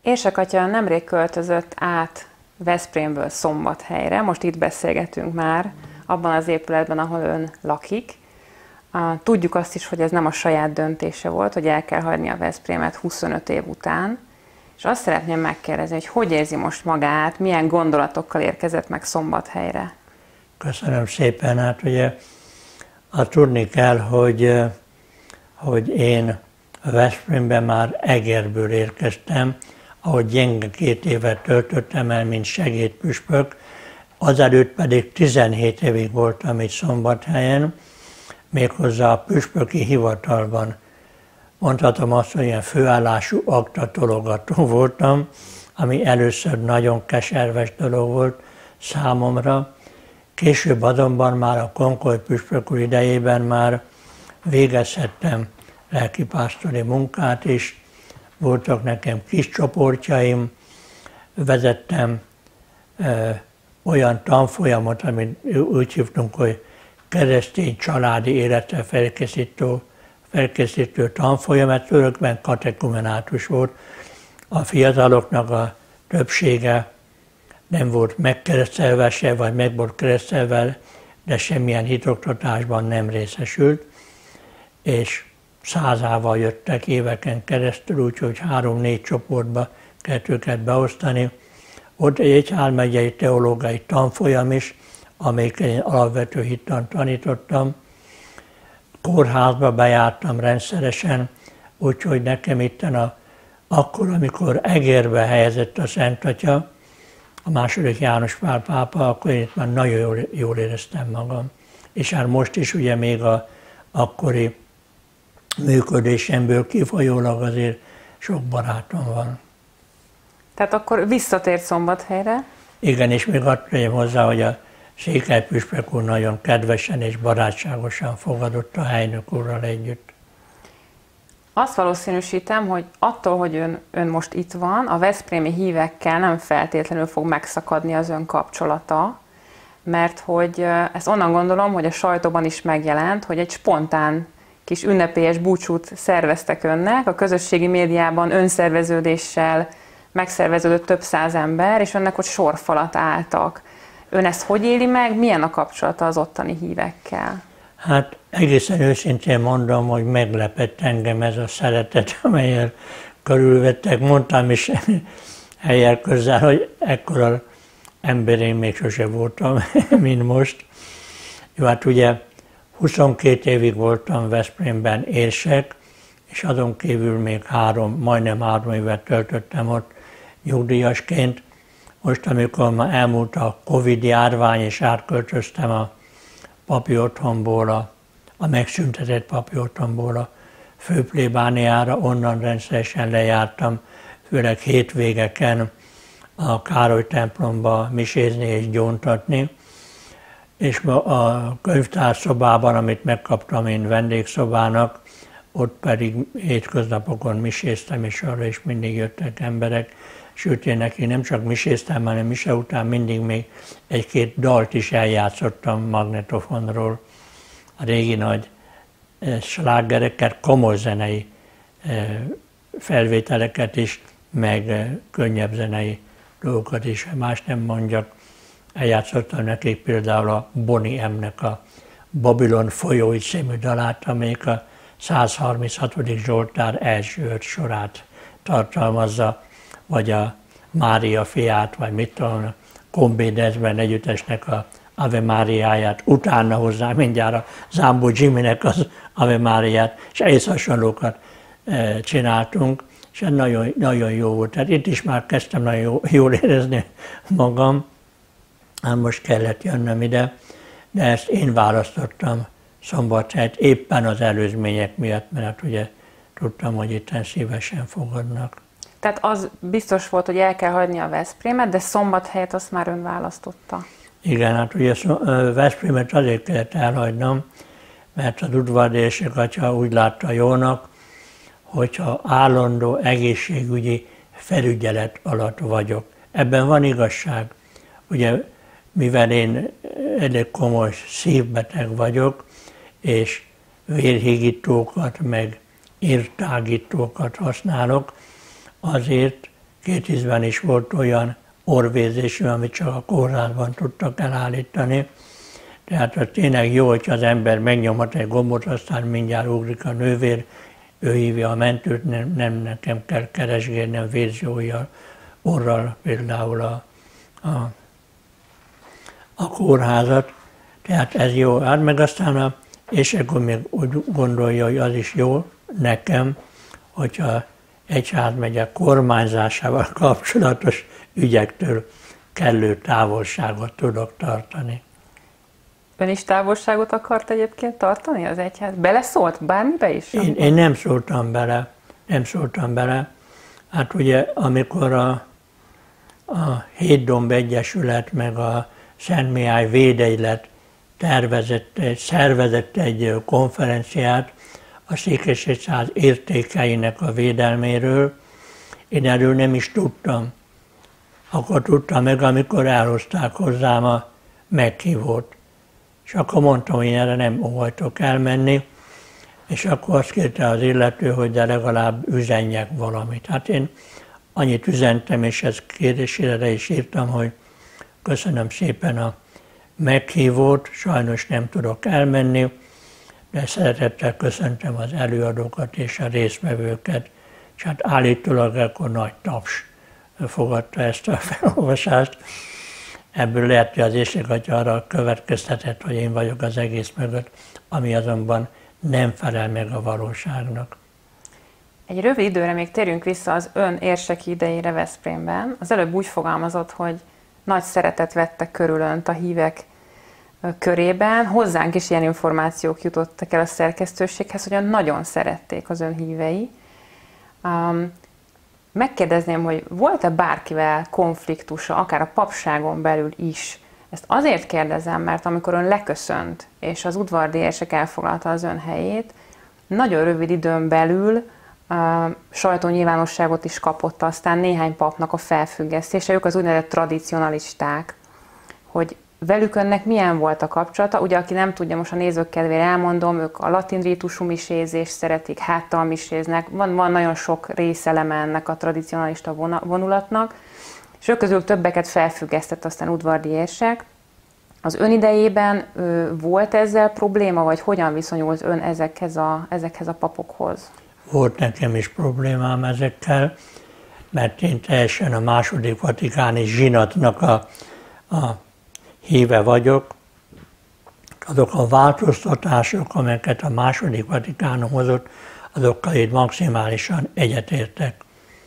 Érsek atya nemrég költözött át Veszprémből Szombathelyre, most itt beszélgetünk már, abban az épületben, ahol ön lakik. Tudjuk azt is, hogy ez nem a saját döntése volt, hogy el kell hagyni a Veszprémet 25 év után, és azt szeretném megkérdezni, hogy érzi most magát, milyen gondolatokkal érkezett meg Szombathelyre? Köszönöm szépen. Hát ugye azt tudni kell, hogy én Veszprémben már Egerből érkeztem, ahogy gyenge 2 évet töltöttem el, mint segédpüspök, azelőtt pedig 17 évig voltam itt Szombathelyen, méghozzá a püspöki hivatalban. Mondhatom azt, hogy ilyen főállású aktatologató voltam, ami először nagyon keserves dolog volt számomra. Később azonban már a Konkoly püspök úr idejében már végezhettem lelkipásztori munkát is, voltak nekem kis csoportjaim, vezettem olyan tanfolyamot, amit úgy hívtunk, hogy keresztény családi életre felkészítő tanfolyam, mert tulajdonképpen katekumenátus volt. A fiataloknak a többsége nem volt megkeresztelve se, vagy meg volt keresztelve, de semmilyen hitoktatásban nem részesült, és 100-ával jöttek éveken keresztül, úgyhogy 3-4 csoportba kellett őket beosztani. Ott egy egyházmegyei teológiai tanfolyam is, amelyiken én alapvető hittant tanítottam. Kórházba bejártam rendszeresen, úgyhogy nekem itten akkor, amikor Egerbe helyezett a Szent Atya, a II. János Pál pápa, akkor én itt már nagyon jól éreztem magam. És hát most is ugye még az akkori működésemből kifolyólag azért sok barátom van. Tehát akkor visszatért Szombathelyre? Igen, és még azt tegyem hozzá, hogy a székelypüspök úr nagyon kedvesen és barátságosan fogadott a helynök úrral együtt. Azt valószínűsítem, hogy attól, hogy ön most itt van, a veszprémi hívekkel nem feltétlenül fog megszakadni az ön kapcsolata, mert hogy ezt onnan gondolom, hogy a sajtóban is megjelent, hogy egy spontán kis ünnepélyes búcsút szerveztek önnek, a közösségi médiában önszerveződéssel megszerveződött több száz ember, és önnek ott sorfalat álltak. Ön ezt hogy éli meg? Milyen a kapcsolata az ottani hívekkel? Hát egészen őszintén mondom, hogy meglepett engem ez a szeretet, amelyel körülvettek. Mondtam is helyel közel, hogy ekkora ember én még sose voltam, mint most. Jó, hát ugye 22 évig voltam Veszprémben érsek, és azon kívül még majdnem 3 évet töltöttem ott nyugdíjasként. Most, amikor már elmúlt a Covid járvány, és átköltöztem a papi otthonból, a megszüntetett papi otthonból a főplébániára, onnan rendszeresen lejártam, főleg hétvégeken a Károly templomba misézni és gyóntatni. És a könyvtárszobában, amit megkaptam én vendégszobának, ott pedig hétköznapokon miséztem, és arra is mindig jöttek emberek. Sőt, én neki nem csak miséztem, hanem mise után mindig még 1-2 dalt is eljátszottam magnetofonról. A régi nagy slágereket, komoly zenei felvételeket is, meg könnyebb zenei dolgokat is, más nem mondjak. Eljátszottam nekik például a Bonnie M-nek a Babilon folyói című dalát, amelyik a 136. Zsoltár első 5 sorát tartalmazza, vagy a Mária fiát, vagy mit tudom, a Kombédezben együttesnek a Ave Máriáját, utána hozzá mindjárt a Zámbó Jimmynek az Ave Máriát, és egész hasonlókat csináltunk, és ez nagyon, nagyon jó volt. Tehát itt is már kezdtem nagyon jól érezni magam, hát most kellett jönnöm ide, de ezt én választottam Szombathelyet éppen az előzmények miatt, mert ugye tudtam, hogy itt szívesen fogadnak. Tehát az biztos volt, hogy el kell hagyni a Veszprémet, de Szombathelyet azt már ön választotta. Igen, hát ugye Veszprémet azért kellett elhagynom, mert az udvardi érsek atya úgy látta jónak, hogyha állandó egészségügyi felügyelet alatt vagyok. Ebben van igazság. Ugye, mivel én elég komoly szívbeteg vagyok, és vérhígítókat, meg értágítókat használok, azért 2000-ben is volt olyan orvérzésű, amit csak a kórházban tudtak elállítani. Tehát az tényleg jó, hogyha az ember megnyomhat egy gombot, aztán mindjárt ugrik a nővér, ő hívja a mentőt, nem nekem kell keresgélnem vérzsólyjal, orral például a kórházat. Tehát ez jó. Hát meg aztán, és akkor még úgy gondolja, hogy az is jó nekem, hogyha egyházmegye kormányzásával kapcsolatos ügyektől kellő távolságot tudok tartani. Ön is távolságot akart egyébként tartani az egyház? Beleszólt bármibe is? Én nem szóltam bele. Hát ugye, amikor a Hétdomb Egyesület meg a Szent Mihály Védegylet szervezett egy konferenciát a Székesegyház értékeinek a védelméről, én erről nem is tudtam. Akkor tudtam meg, amikor elhozták hozzám a meghívót. És akkor mondtam, hogy én erre nem óhajtok elmenni, és akkor azt kérte az illető, hogy de legalább üzenjek valamit. Hát én annyit üzentem, és ez kérdésére is írtam, hogy köszönöm szépen a meghívót, sajnos nem tudok elmenni, de szeretettel köszöntem az előadókat és a résztvevőket, és hát állítólag akkor nagy taps fogadta ezt a felolvasást. Ebből lehet, hogy az éjszagatja arra következtetett, hogy én vagyok az egész mögött, ami azonban nem felel meg a valóságnak. Egy rövid időre még térjünk vissza az ön érseki idejére Veszprémben. Az előbb úgy fogalmazott, hogy nagy szeretet vette körül önt a hívek körében. Hozzánk is ilyen információk jutottak el a szerkesztőséghez, hogy nagyon szerették az ön hívei. Megkérdezném, hogy volt-e bárkivel konfliktusa, akár a papságon belül is? Ezt azért kérdezem, mert amikor ön leköszönt, és az udvardi érsek elfoglalta az ön helyét, nagyon rövid időn belül sajtónyilvánosságot is kapott, aztán néhány papnak a felfüggesztése, ők az úgynevezett tradicionalisták, hogy velük önnek milyen volt a kapcsolata. Ugye, aki nem tudja, most a nézők kedvére elmondom, ők a latin rítusú misézést szeretik, háttal miséznek, van nagyon sok részeleme ennek a tradicionalista vonulatnak, és ők közül többeket felfüggesztett aztán udvardi érsek. Az ön idejében volt ezzel probléma, vagy hogyan viszonyult ön ezekhez a papokhoz? Volt nekem is problémám ezekkel, mert én teljesen a második vatikáni zsinatnak a híve vagyok. Azok a változtatások, amelyeket a második Vatikánum hozott, azokkal itt maximálisan egyetértek.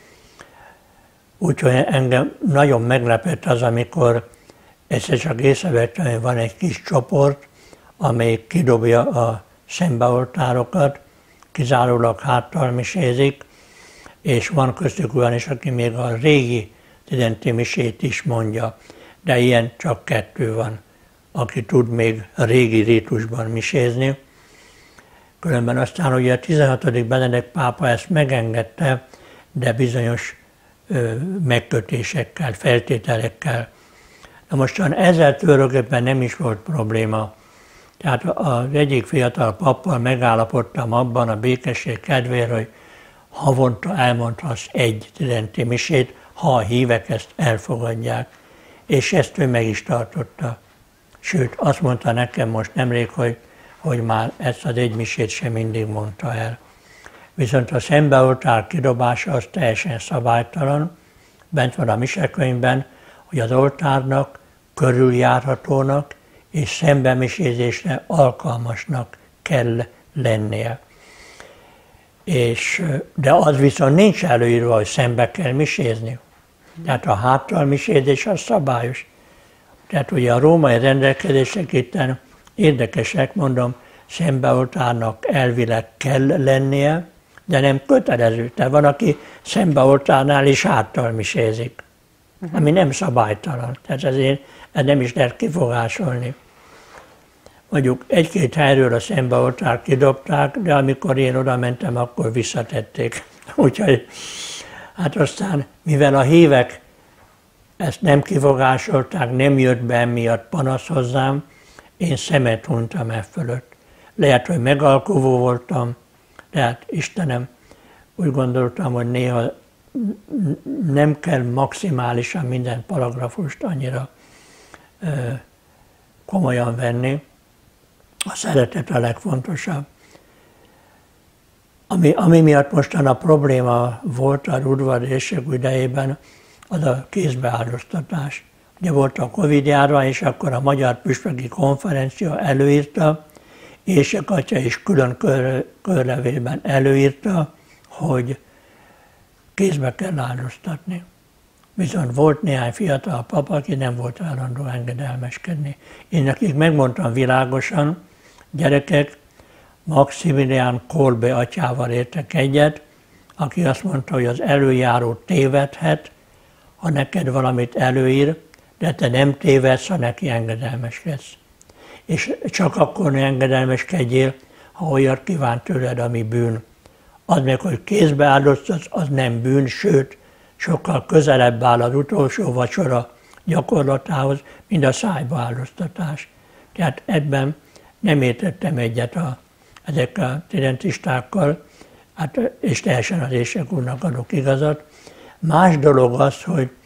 Úgyhogy engem nagyon meglepett az, amikor egyszer csak észrevettem, hogy van egy kis csoport, amely kidobja a szembeoltárokat, kizárólag háttal misézik, és van köztük olyan is, aki még a régi tridenti misét is mondja, de ilyen csak 2 van, aki tud még a régi rítusban misézni. Különben aztán ugye a 16. Benedek pápa ezt megengedte, de bizonyos megkötésekkel, feltételekkel. Na mostan ezzel tulajdonképpen nem is volt probléma. Tehát az egyik fiatal pappal megállapodtam abban a békesség kedvéért, hogy havonta elmondhatsz egy tridenti misét, ha a hívek ezt elfogadják. És ezt ő meg is tartotta. Sőt, azt mondta nekem most nemrég, hogy már ezt az egy misét sem mindig mondta el. Viszont a szembeoltár kidobása az teljesen szabálytalan. Bent van a misekönyvben, hogy az oltárnak körüljárhatónak és szembemisézésre alkalmasnak kell lennie. De az viszont nincs előírva, hogy szembe kell misézni. Tehát a háttal misézés az szabályos. Tehát ugye a római rendelkezések itten érdekesek, mondom, szembeoltárnak elvileg kell lennie, de nem kötelező. Tehát van, aki szembeoltárnál is háttal misézik, ami nem szabálytalan. Tehát ezért ez nem is lehet kifogásolni. Mondjuk 1-2 helyről a szembeoltárt kidobták, de amikor én oda mentem, akkor visszatették. Úgyhogy hát aztán, mivel a hívek ezt nem kifogásolták, nem jött be emiatt panasz hozzám, én szemet hunytam e fölött. Lehet, hogy megalkuvó voltam, de hát Istenem, úgy gondoltam, hogy néha nem kell maximálisan minden paragrafust annyira komolyan venni. A szeretet a legfontosabb. Ami miatt mostan a probléma volt a udvari éhség idejében, az a kézbeáldoztatás. Ugye volt a Covid járvány, és akkor a Magyar Püspöki Konferencia előírta, Éhség atya is külön körlevélben előírta, hogy kézbe kell áldoztatni. Viszont volt néhány fiatal pap, aki nem volt hajlandó engedelmeskedni. Én nekik megmondtam világosan, gyerekek, Maximilián Kolbe atyával értek egyet, aki azt mondta, hogy az előjáró tévedhet, ha neked valamit előír, de te nem tévedsz, ha neki engedelmeskedsz. És csak akkor ne engedelmeskedjél, ha olyat kíván tőled, ami bűn. Az meg, hogy kézbe áldoztatsz, az nem bűn, sőt, sokkal közelebb áll az utolsó vacsora gyakorlatához, mint a szájba áldoztatás. Tehát ebben nem értettem egyet ezekkel a tridentistákkal, hát, és teljesen az Éhség úrnak adok igazat. Más dolog az,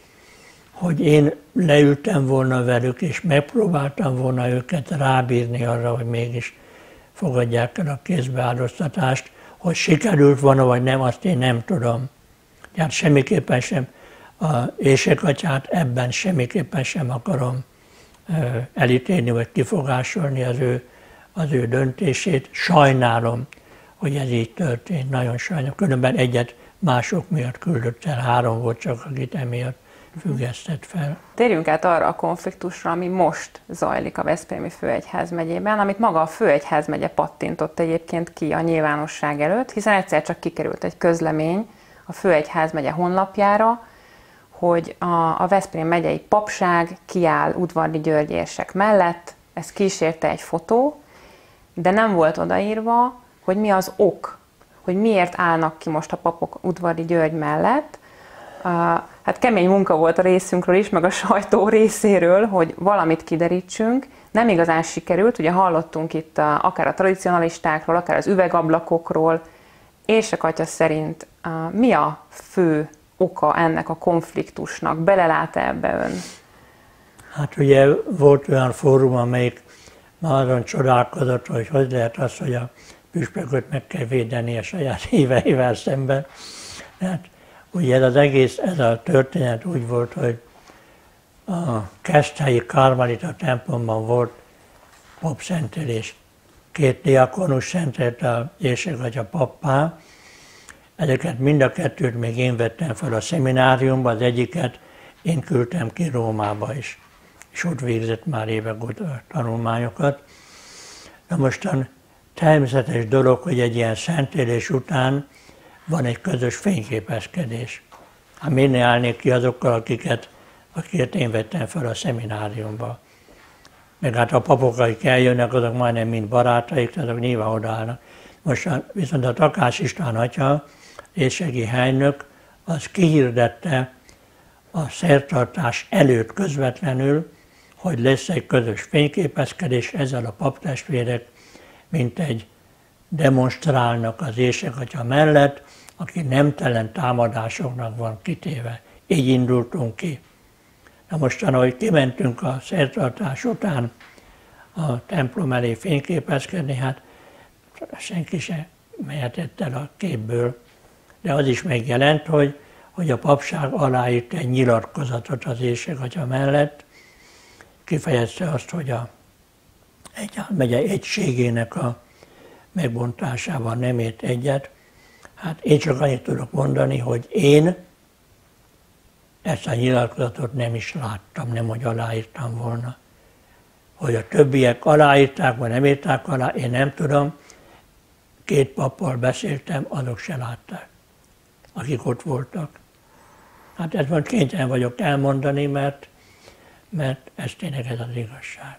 hogy én leültem volna velük, és megpróbáltam volna őket rábírni arra, hogy mégis fogadják el a kézbeáldoztatást, hogy sikerült volna, vagy nem, azt én nem tudom. Tehát semmiképpen sem a Éhség atyát ebben semmiképpen sem akarom elítélni, vagy kifogásolni az ő döntését. Sajnálom, hogy ez így történt, nagyon sajnálom. Különben egyet mások miatt küldött el, 3 volt csak, akit emiatt függesztett fel. Térjünk át arra a konfliktusra, ami most zajlik a Veszprémi főegyházmegyében, amit maga a főegyházmegye pattintott egyébként ki a nyilvánosság előtt, hiszen egyszer csak kikerült egy közlemény a főegyházmegye honlapjára, hogy a Veszprém megyei papság kiáll Udvardi György érsek mellett, ezt kísérte egy fotó, de nem volt odaírva, hogy mi az ok, hogy miért állnak ki most a papok Udvardi György mellett. Hát kemény munka volt a részünkről is, meg a sajtó részéről, hogy valamit kiderítsünk. Nem igazán sikerült, ugye hallottunk itt akár a tradicionalistákról, akár az üvegablakokról. Éhség atya szerint mi a fő oka ennek a konfliktusnak? Belelát-e ebbe ön? Hát ugye volt olyan fórum, amelyik már azon csodálkozott, hogy lehet az, hogy a püspököt meg kell védeni a saját híveivel szemben. Hát, ugye ez a történet úgy volt, hogy a Keszthelyi Karmelita templomban volt papszentelés. 2 diakonus szentelt a Éhség atya pappá. Ezeket mind a 2-t még én vettem fel a szemináriumba, az egyiket én küldtem ki Rómába is, és ott végzett már évek óta tanulmányokat. Na mostan természetes dolog, hogy egy ilyen szentelés után van egy közös fényképezkedés. Hát miért ne állnék ki azokkal, akiket én vettem fel a szemináriumba. Meg hát a papok, akik eljönnek, azok majdnem mind barátaik, azok nyilván odaállnak. Most viszont a Takás István atya, éhségi helynök, az kihirdette a szertartás előtt közvetlenül, hogy lesz egy közös fényképezkedés, ezzel a paptestvérek mint egy demonstrálnak az Éhség atya mellett, aki nemtelen támadásoknak van kitéve. Így indultunk ki. Na mostan, ahogy kimentünk a szertartás után a templom elé fényképezkedni, hát senki se mehetett el a képből. De az is megjelent, hogy a papság aláírt egy nyilatkozatot az Éhség atya mellett, kifejezte azt, hogy a megye egységének a megbontásával nem ért egyet. Hát én csak annyit tudok mondani, hogy én ezt a nyilatkozatot nem is láttam, nem hogy aláírtam volna. Hogy a többiek aláírták, vagy nem írták alá, én nem tudom. 2 pappal beszéltem, azok se látták, akik ott voltak. Hát ezt most kénytelen vagyok elmondani, mert ez tényleg ez az igazság.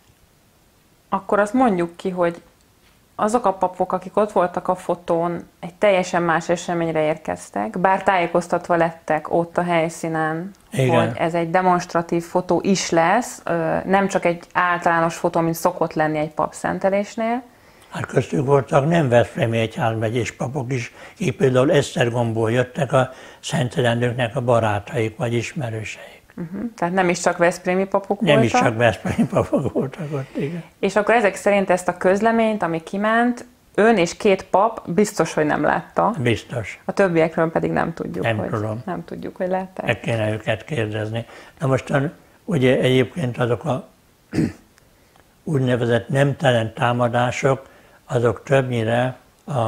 Akkor azt mondjuk ki, hogy azok a papok, akik ott voltak a fotón, egy teljesen más eseményre érkeztek, bár tájékoztatva lettek ott a helyszínen, igen, hogy ez egy demonstratív fotó is lesz, nem csak egy általános fotó, mint szokott lenni egy papszentelésnél. Hát köztük voltak nem veszprémi egyházmegyés papok is, így például Esztergomból jöttek a szentelendőknek a barátaik vagy ismerőseik. Tehát nem is csak veszprémi papok voltak? Nem is csak veszprémi papok voltak ott, igen. És akkor ezek szerint ezt a közleményt, ami kiment, ön és 2 pap biztos, hogy nem látta. Biztos. A többiekről pedig nem tudjuk, Nem tudjuk, hogy látták. Meg kéne őket kérdezni. Na mostan ugye egyébként azok a úgynevezett nemtelen támadások, azok többnyire a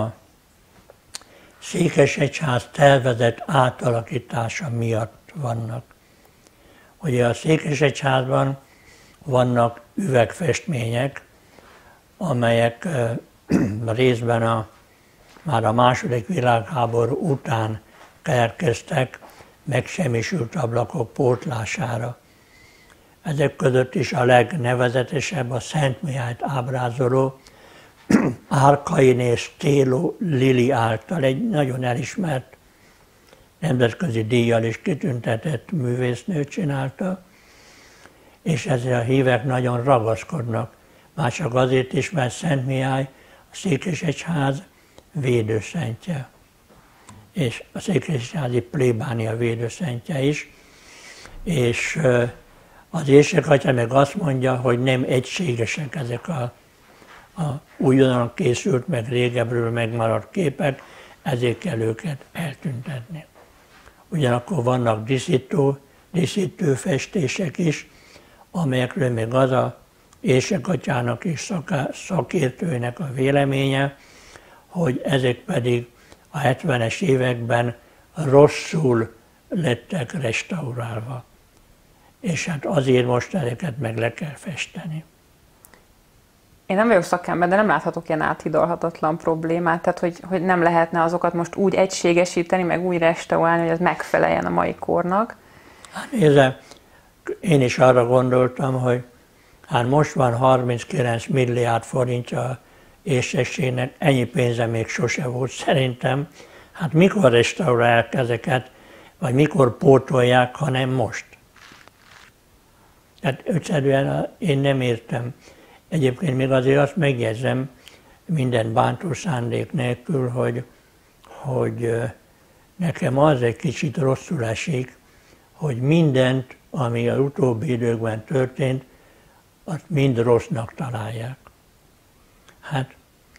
székesegyház tervezett átalakítása miatt vannak. Ugye a székesegyházban vannak üvegfestmények, amelyek részben már a II. Világháború után keletkeztek megsemmisült ablakok pótlására. Ezek között is a legnevezetesebb a Szent Mihályt ábrázoló Árkain és Stéló Lili által egy nagyon elismert, nemzetközi díjjal is kitüntetett művésznő csinálta, és ezzel a hívek nagyon ragaszkodnak. Már csak azért is, mert Szent Mihály a székesegyház védőszentje, és a székesegyházi plébánia védőszentje is, és az Érsekatya meg azt mondja, hogy nem egységesek ezek a újonnan készült, meg régebről megmaradt képek, ezért kell őket eltüntetni. Ugyanakkor vannak díszítő festések is, amelyekről még az a Érsekatyának és szakértőinek a véleménye, hogy ezek pedig a 70-es években rosszul lettek restaurálva. És hát azért most ezeket meg le kell festeni. Én nem vagyok szakember, de nem láthatok ilyen áthidalhatatlan problémát, tehát hogy nem lehetne azokat most úgy egységesíteni, meg úgy restaurálni, hogy az megfeleljen a mai kornak. Hát nézze, én is arra gondoltam, hogy hát most van 39 milliárd forintja érsességnek, ennyi pénze még sose volt szerintem. Hát mikor restaurálják ezeket, vagy mikor pótolják, hanem most? Tehát egyszerűen én nem értem. Egyébként még azért azt megjegyzem, minden bántó szándék nélkül, hogy nekem az egy kicsit rosszul esik, hogy mindent, ami az utóbbi időkben történt, azt mind rossznak találják. Hát,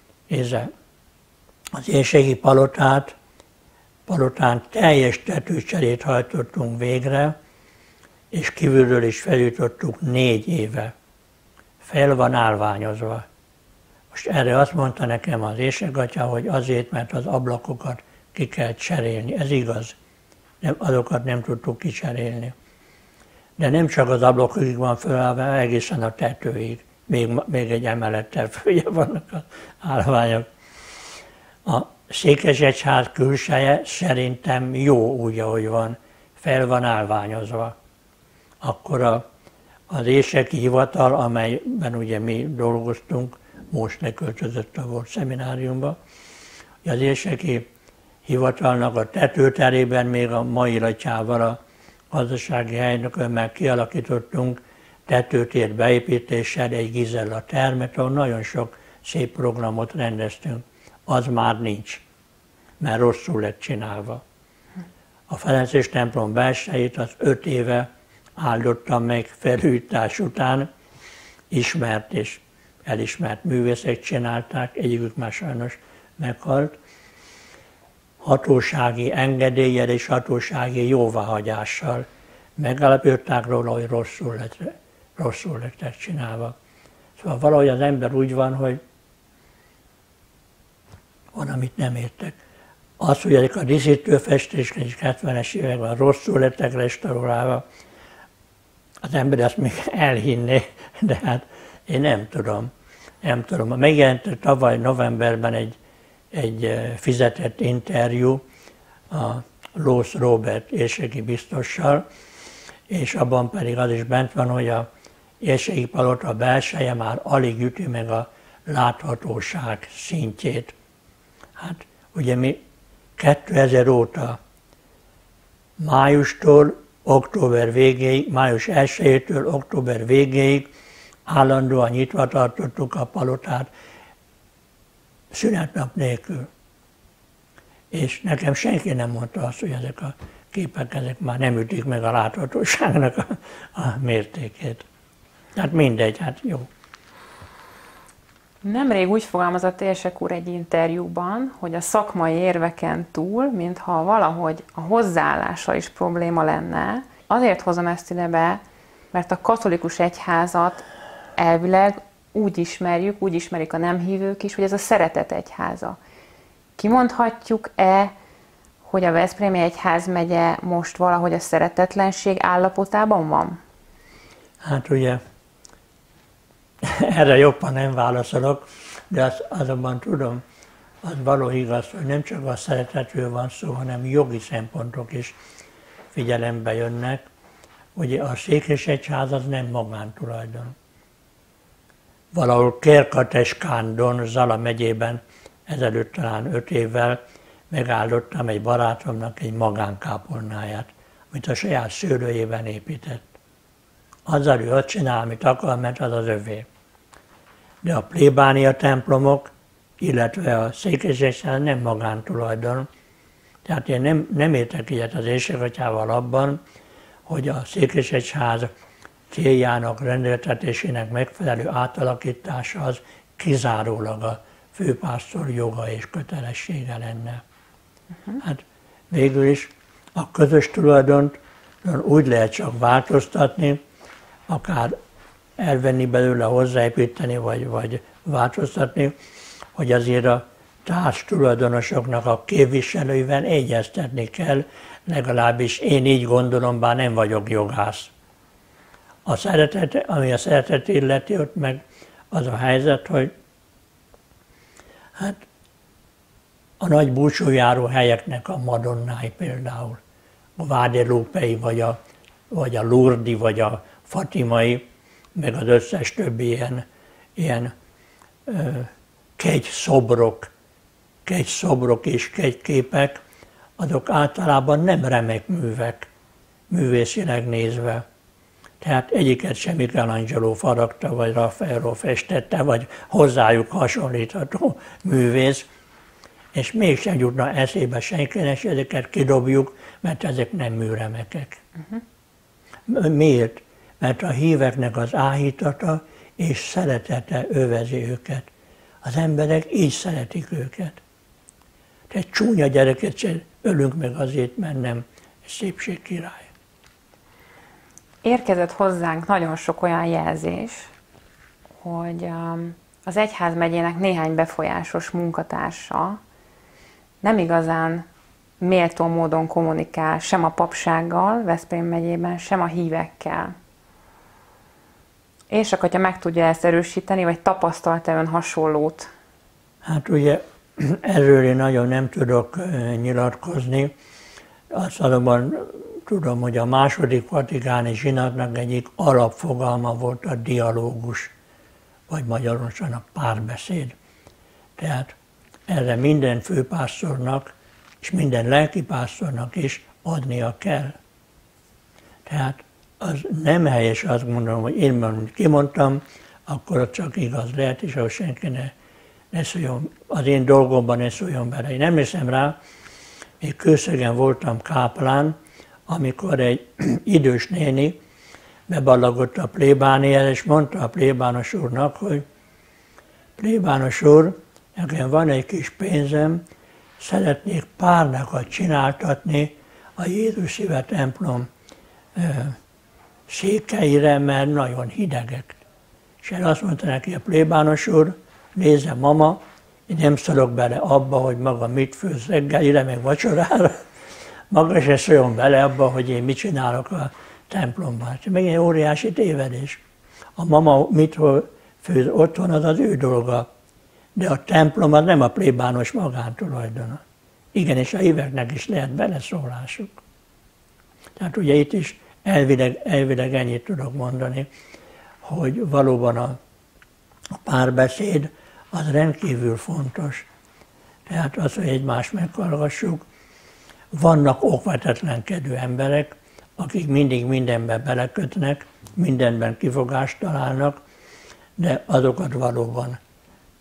az Érséki palotán teljes tetőcserét hajtottunk végre, és kívülről is felütöttük 4 éve. Fel van állványozva. Most erre azt mondta nekem az Érsekatya, hogy azért, mert az ablakokat ki kell cserélni. Ez igaz. Azokat nem tudtuk kicserélni. De nem csak az ablakokig van felállva, egészen a tetőig. Még egy emelettel följebb vannak az állványok. A székesegyház külseje szerintem jó úgy, ahogy van. Fel van állványozva. Akkor az érseki hivatal, amelyben ugye mi dolgoztunk, most leköltözött a volt szemináriumba, az érseki hivatalnak a tetőterében még a mai latyával a gazdasági helynökömmel kialakítottunk tetőtér beépítéssel egy Gizella termet, ahol nagyon sok szép programot rendeztünk. Az már nincs, mert rosszul lett csinálva. A Ferences templom belsejét az 5 éve áldottam meg felújítás után, ismert és elismert művészek csinálták, egyikük már sajnos meghalt, hatósági engedéllyel és hatósági jóváhagyással megállapították róla, hogy rosszul lettek csinálva. Szóval valahogy az ember úgy van, hogy van, amit nem értek. Az, hogy ezek a díszítőfestések 70-es években rosszul lettek restaurálva, az ember azt még elhinné, de hát én nem tudom. Megjelent tavaly novemberben egy fizetett interjú a Lósz Róbert érseki biztossal, és abban pedig az is bent van, hogy a Érséki palota belseje már alig üti meg a láthatóság szintjét. Hát ugye mi 2000 óta májustól október végéig, május 1-től október végéig állandóan nyitva tartottuk a palotát. szünetnap nélkül. És nekem senki nem mondta azt, hogy ezek a képek ezek már nem ütik meg a láthatóságnak a mértékét. Tehát mindegy, hát jó. Nemrég úgy fogalmazott Érsek úr egy interjúban, hogy a szakmai érveken túl, mintha valahogy a hozzáállása is probléma lenne. Azért hozom ezt ide be, mert a katolikus egyházat elvileg úgy ismerjük, úgy ismerik a nem hívők is, hogy ez a szeretet egyháza. Kimondhatjuk-e, hogy a Veszprémi egyházmegye most valahogy a szeretetlenség állapotában van? Hát ugye erre jobban nem válaszolok, de azonban tudom, az való igaz, hogy nem csak a szeretetről van szó, hanem jogi szempontok is figyelembe jönnek. Ugye a székesegyház az nem magántulajdon. Valahol Kerkateskándon, Zala megyében ezelőtt talán 5 évvel megáldottam egy barátomnak egy magánkápolnáját, amit a saját szőlőjében épített. Azzal ő azt csinál, amit akar, mert az az övé. De a plébánia templomok, illetve a székesegyház nem magántulajdon. Tehát én nem értek ilyet az Érsek atyával abban, hogy a székesegyház céljának, rendeltetésének megfelelő átalakítása az kizárólag a főpásztor joga és kötelessége lenne. Hát végül is a közös tulajdont úgy lehet csak változtatni, akár elvenni belőle, hozzáépíteni, vagy változtatni, hogy azért a társ tulajdonosoknak a képviselőivel egyeztetni kell, legalábbis én így gondolom, bár nem vagyok jogász. Ami a szeretet illeti, ott meg az a helyzet, hogy hát a nagy búcsújáró helyeknek a madonnái például, a Guadalupe-i, vagy a Lourdes-i, vagy a Fatimai, meg az összes többi ilyen kegyszobrok és kegyképek, azok általában nem remek művek, művészileg nézve. Tehát egyiket sem Michelangelo faragta, vagy Raffaello festette, vagy hozzájuk hasonlítható művész, és mégsem jutna eszébe senkinek, és ezeket kidobjuk, mert ezek nem műremekek. Miért? Mert a híveknek az áhítata és szeretete övezi őket. Az emberek így szeretik őket. Tehát csúnya gyereket sem ölünk meg azért, mert nem szépség király. Érkezett hozzánk nagyon sok olyan jelzés, hogy az egyházmegyének néhány befolyásos munkatársa nem igazán méltó módon kommunikál sem a papsággal Veszprém megyében, sem a hívekkel. Érsek atya meg tudja ezt erősíteni, vagy tapasztalt-e ön hasonlót? Hát ugye erről én nagyon nem tudok nyilatkozni. Azt azonban tudom, hogy a második vatikáni zsinatnak egyik alapfogalma volt a dialógus, vagy magyarosan a párbeszéd. Tehát erre minden főpásztornak és minden lelkipásztornak is adnia kell. Tehát az nem helyes, azt gondolom, hogy én kimondtam, akkor csak igaz lehet, és ahol senki ne szóljon, az én dolgomban ne szóljon bele. Én emlékszem rá, még Kőszegen voltam káplán, amikor egy idős néni beballagott a plébániára, és mondta a plébános úrnak, hogy plébános úr, nekem van egy kis pénzem, szeretnék párnákat csináltatni a Jézus Szíve templom székeire, mert nagyon hidegek. És én azt mondta neki a plébános úr, nézze mama, én nem szólok bele abba, hogy maga mit főz reggelire, meg vacsorára, maga se szóljon bele abba, hogy én mit csinálok a templomban. Ez meg egy óriási tévedés. A mama mit főz otthon, az az ő dolga, de a templom az nem a plébános magántulajdona. Igenis, a híveknek is lehet beleszólásuk. Tehát ugye itt is elvileg ennyit tudok mondani, hogy valóban a párbeszéd az rendkívül fontos. Tehát az, hogy egymást meghallgassuk. Vannak okvetetlenkedő emberek, akik mindig mindenben belekötnek, mindenben kifogást találnak, de azokat valóban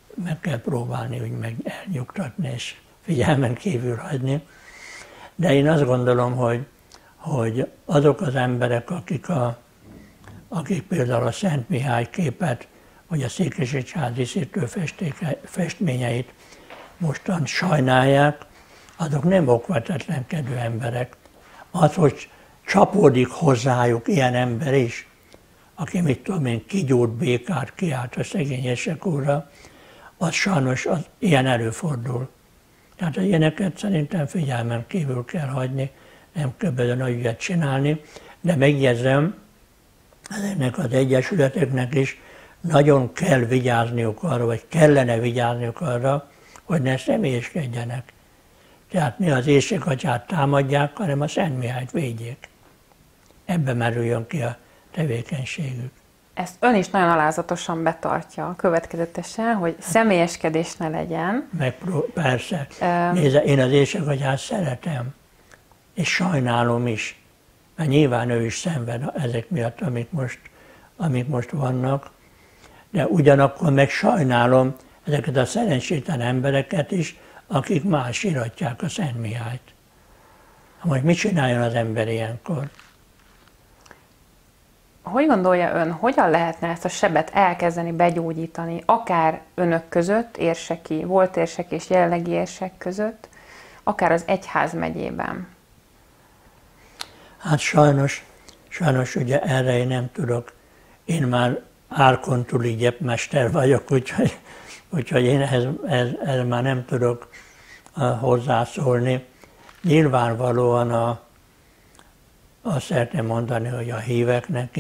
meg kell próbálni úgy meg elnyugtatni és figyelmen kívül hagyni. De én azt gondolom, hogy azok az emberek, akik például a Szent Mihály képet, vagy a Székesy család díszítő festményeit mostan sajnálják, azok nem okvetetlenkedő emberek. Az, hogy csapódik hozzájuk ilyen ember is, aki, mit tudom én, kigyúrt békát kiállt a szegényesek úrra, az sajnos ilyen előfordul. Tehát az ilyeneket szerintem figyelmen kívül kell hagyni, nem kell belőle nagy ügyet csinálni, de megjegyzem, ezeknek az egyesületeknek is nagyon kell vigyázniuk arra, vagy kellene vigyázniuk arra, hogy ne személyeskedjenek. Tehát ne az éjszakátyát támadják, hanem a Szent Mihályt védjék. Ebbe merüljön ki a tevékenységük. Ezt ön is nagyon alázatosan betartja következetesen, hogy személyeskedés ne legyen. Persze. Nézze, én az éjszakátyát szeretem, és sajnálom is, mert nyilván ő is szenved ezek miatt, amik most vannak, de ugyanakkor meg sajnálom ezeket a szerencsétlen embereket is, akik már síratják a Szent Mihályt. Most mit csináljon az ember ilyenkor? Hogy gondolja ön, hogyan lehetne ezt a sebet elkezdeni begyógyítani, akár önök között, érseki, volt érsek és jelenlegi érsek között, akár az egyházmegyében? Hát sajnos ugye erre én nem tudok. Én már árkon túli gyepmester vagyok, úgyhogy én ehhez már nem tudok hozzászólni. Nyilvánvalóan azt szeretném mondani, hogy a híveknek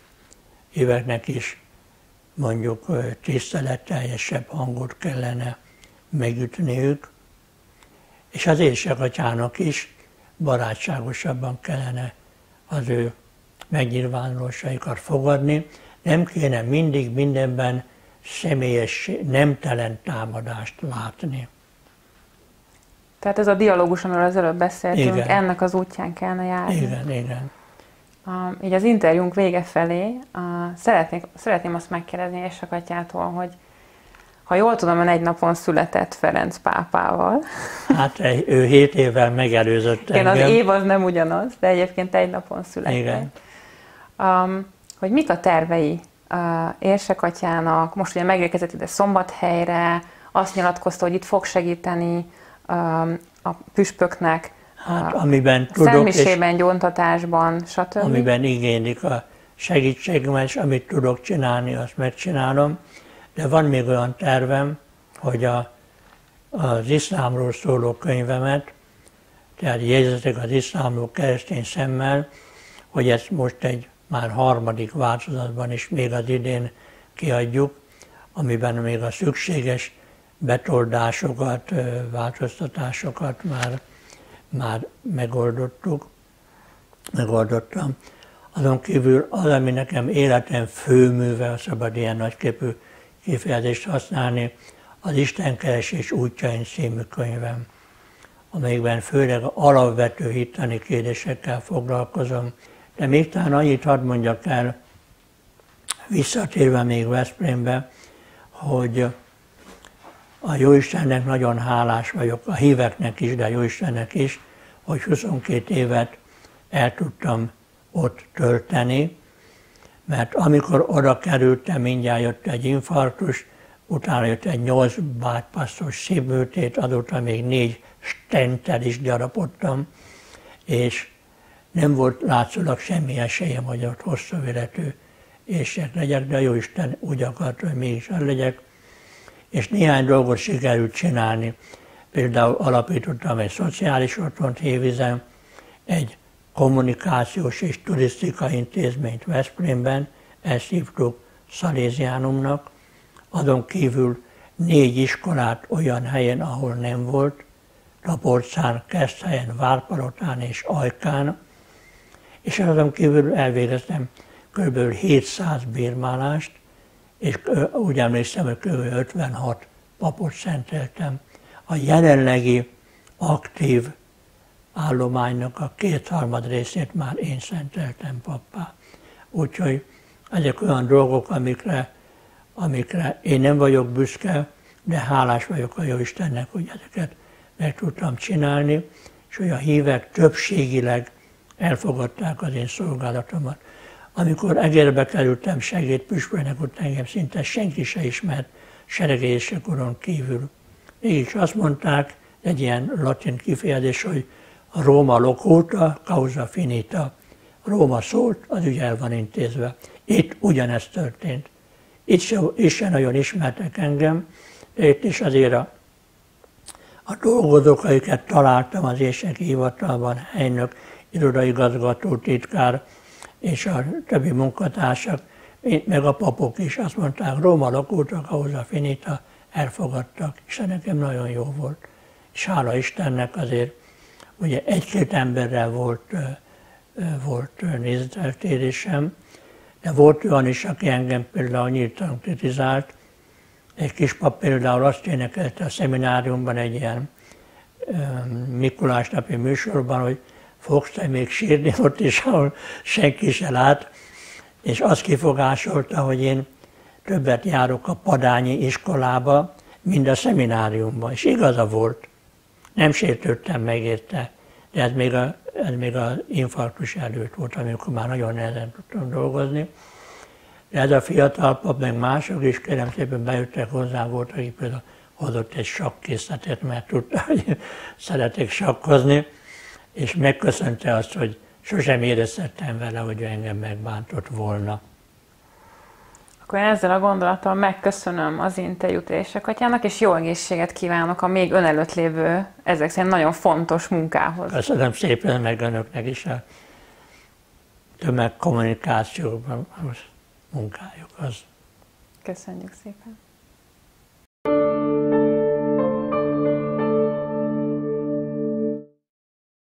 is mondjuk tiszteletteljesebb hangot kellene megütniük, és az éjszakátyának is barátságosabban kellene az ő megnyilvánulásaikat fogadni. Nem kéne mindig mindenben személyes, nemtelen támadást látni. Tehát ez a dialógus, amiről az előbb beszéltünk, igen. Ennek az útján kellene járni. Igen. Így az interjúnk vége felé szeretném azt megkérdezni éjszakátyától, hogy ha jól tudom, ön egy napon született Ferenc pápával. Hát ő 7 évvel megelőzött engem. Igen, az év az nem ugyanaz, de egyébként egy napon született. Igen. Hogy mik a tervei érsekatyának, most ugye megérkezett ide Szombathelyre, azt nyilatkozta, hogy itt fog segíteni a püspöknek, hát, amiben tudok, szentmisében, gyóntatásban, stb. Amiben igénylik a segítségemet, és amit tudok csinálni, azt megcsinálom. De van még olyan tervem, hogy az iszlámról szóló könyvemet, tehát jegyzetek az iszlámról keresztény szemmel, hogy ezt most egy már 3. változatban is még az idén kiadjuk, amiben még a szükséges betoldásokat, változtatásokat már megoldottam. Azon kívül az, ami nekem életem főműve, ha szabad ilyen nagyképű kifejezést használni, az Istenkeresés útjain című könyvem, amelyikben főleg alapvető hittani kérdésekkel foglalkozom. De még talán annyit hadd mondjak el, visszatérve még Veszprémbe, hogy a Jóistennek nagyon hálás vagyok, a híveknek is, de a Jóistennek is, hogy 22 évet el tudtam ott tölteni, mert amikor oda kerültem, mindjárt jött egy infarktus, utána jött egy 8 bypassos szívműtét, azóta még 4 stenttel is gyarapodtam, és nem volt látszólag semmi esélyem, hogy ott hosszú életű érsek legyek, de a Jóisten úgy akart, hogy mégis az legyek. És néhány dolgot sikerült csinálni. Például alapítottam egy szociális otthont Hévízen, egy kommunikációs és turisztikai intézményt Veszprémben, ezt hívtuk Szaléziánumnak. Azon kívül 4 iskolát olyan helyen, ahol nem volt, Raporcán, Keszthelyen, Várpalotán és Ajkán, és azon kívül elvégeztem kb. 700 bírmálást, és úgy emlékszem, hogy kb. 56 papot szenteltem. A jelenlegi aktív állománynak a 2/3 részét már én szenteltem pappá. Úgyhogy ezek olyan dolgok, amikre én nem vagyok büszke, de hálás vagyok a Jóistennek, hogy ezeket meg tudtam csinálni, és hogy a hívek többségileg elfogadták az én szolgálatomat. Amikor Egerbe kerültem segédpüspöknek, ott engem szinte senki se ismert seregélyesekuron kívül. Mégis azt mondták, egy ilyen latin kifejezés, hogy a Róma locuta, causa finita. Róma szólt, az ügy el van intézve. Itt ugyanezt történt. Itt sem nagyon ismertek engem, de itt is azért a dolgozók, akiket találtam az érseki hivatalban, helynök, irodaigazgató, titkár és a többi munkatársak, meg a papok is azt mondták, Róma locuta, causa finita, elfogadtak, és nekem nagyon jó volt. És hála Istennek azért, ugye egy-két emberrel volt nézeteltérésem, de volt olyan is, aki engem például nyíltan kritizált. Egy kispap például azt énekelte a szemináriumban egy ilyen Mikulás napi műsorban, hogy fogsz te még sírni ott is, ahol senki se lát, és azt kifogásolta, hogy én többet járok a padányi iskolába, mint a szemináriumban, és igaza volt. Nem sértődtem meg érte, de ez még az infarktus előtt volt, amikor már nagyon nehezen tudtam dolgozni. De ez a fiatal pap, meg mások is, kérem szépen bejöttek hozzá, volt, aki például hozott egy sakkészletet, mert tudta, hogy szeretek sakkozni, és megköszönte azt, hogy sosem éreztettem vele, hogy engem megbántott volna. Akkor ezzel a gondolattal megköszönöm az interjút Érsek-atyának, és jó egészséget kívánok a még ön előtt lévő, ezek szerint nagyon fontos munkához. Köszönöm szépen, meg önöknek is a tömegkommunikációban munkájuk az. Köszönjük szépen.